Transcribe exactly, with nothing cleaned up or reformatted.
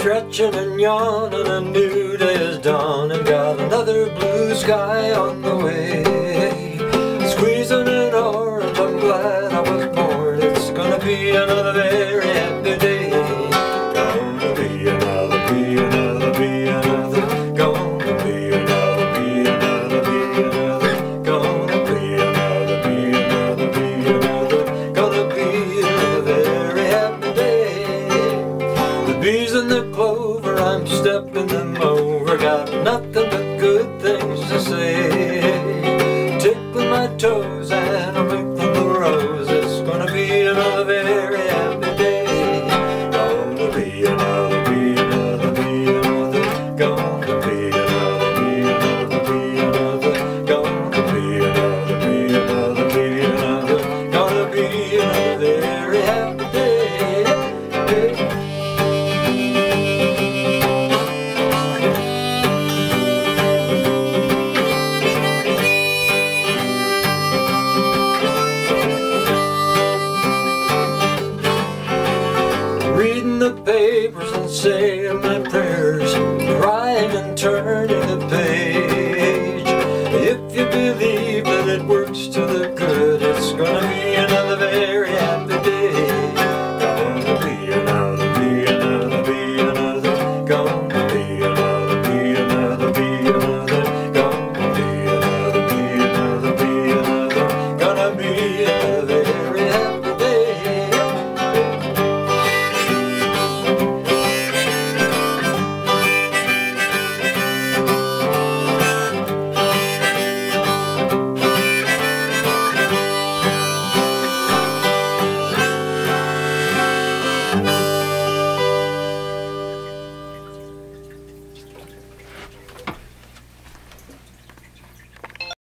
stretching and yawning, a new day is dawning. Got another blue sky on the way. Squeezing an orange, I'm glad I was born. It's gonna be another very happy day. Gonna be another, be another, be another. Gonna be another, be another, be another. Gonna be another, be another, be another. Gonna be another very happy day. The bees in the clover, I'm stepping them over. Got nothing but good things to say. Tickling my toes and I'm wrinkling the rose. It's gonna be another very happy day. Gonna be another, be another, be another. Gonna be another, be another, be another. Gonna be another, be another, be another. Gonna be another very happy day. Reading the papers and saying my prayers, crying and turning